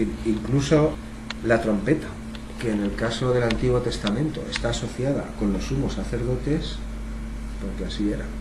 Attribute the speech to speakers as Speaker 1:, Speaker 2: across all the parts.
Speaker 1: decir, incluso la trompeta, que en el caso del Antiguo Testamento está asociada con los sumos sacerdotes, porque así era.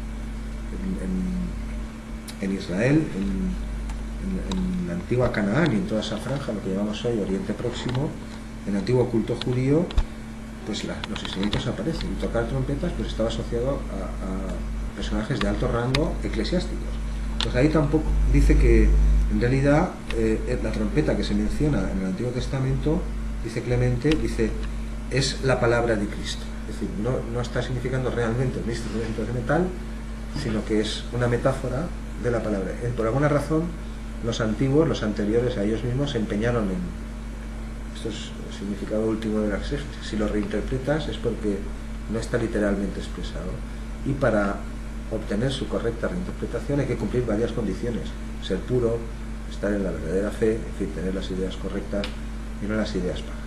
Speaker 1: En Israel, en la antigua Canaán y en toda esa franja, lo que llamamos hoy Oriente Próximo, en el antiguo culto judío, pues los instrumentos aparecen, y tocar trompetas pues estaba asociado a personajes de alto rango eclesiásticos. Pues ahí tampoco dice que en realidad la trompeta que se menciona en el Antiguo Testamento, dice Clemente, dice es la palabra de Cristo, es decir, no está significando realmente un instrumento de metal, sino que es una metáfora de la palabra. Por alguna razón los antiguos, los anteriores a ellos mismos, se empeñaron en, esto es el significado último de la exégesis, si lo reinterpretas es porque no está literalmente expresado, y para obtener su correcta reinterpretación hay que cumplir varias condiciones: ser puro, estar en la verdadera fe, en fin, tener las ideas correctas y no las ideas paganas.